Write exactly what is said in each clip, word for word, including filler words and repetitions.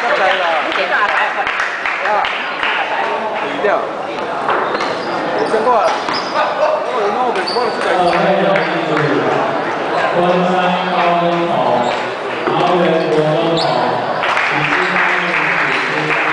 来了。 你点上来快！ 啊，低调。先过来。我人我们我们是在。 昆山高中头，桃园国中头，请至下面请出。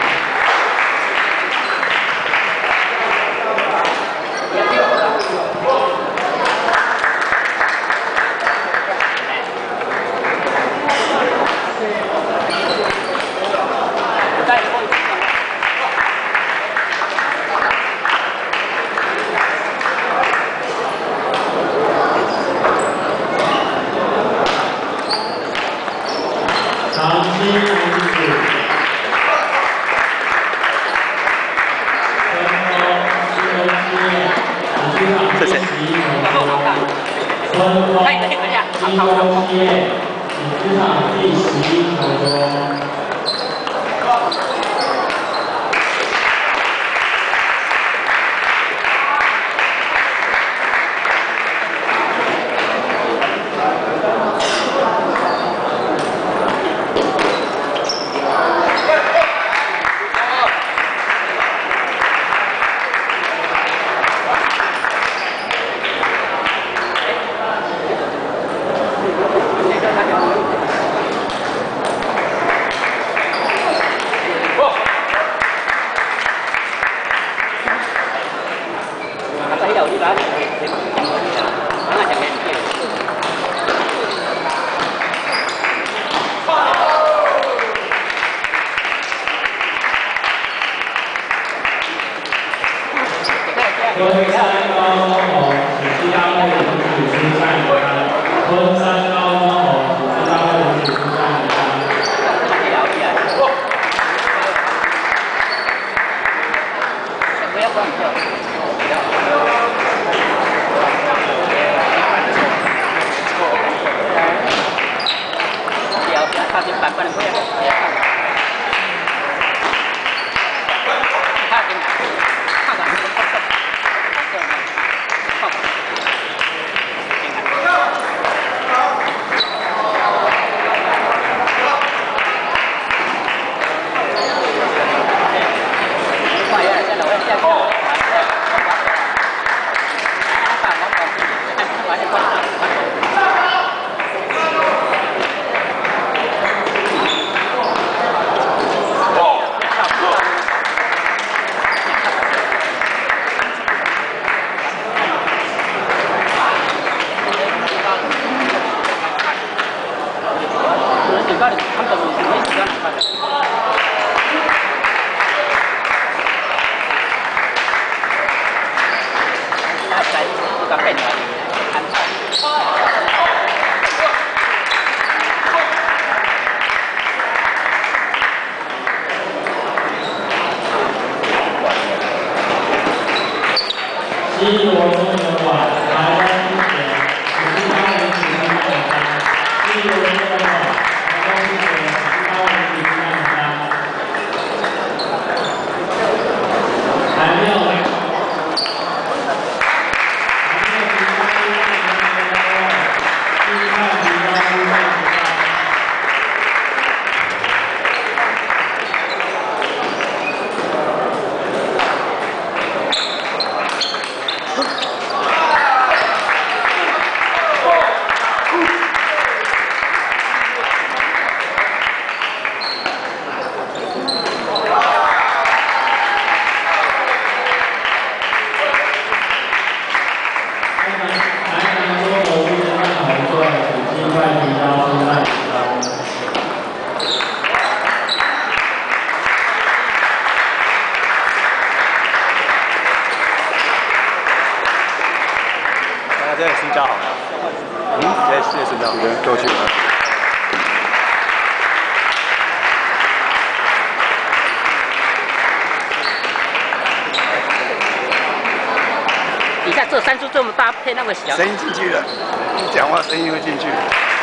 长期女子， 这谁？ 春光金钟街，请出场第十一球中。 昆山高中红，请其他位同学出站离开。昆山高中红，请其他位同学出站离开。 不要放掉。不要不要，他就板板的不要，不要看。他跟看到没有？ 西国中文馆台湾地铁，请其他人请出站名单。西国中文馆台湾地铁，请其他人请出站名单。还没有，还没有其他出站名单的哦，第一看提高出站名单。 这里新交好了。嗯，对，谢谢新交。人过去了。 你看这山猪这么大，配那么小。 声音进去了，讲话声音会进去。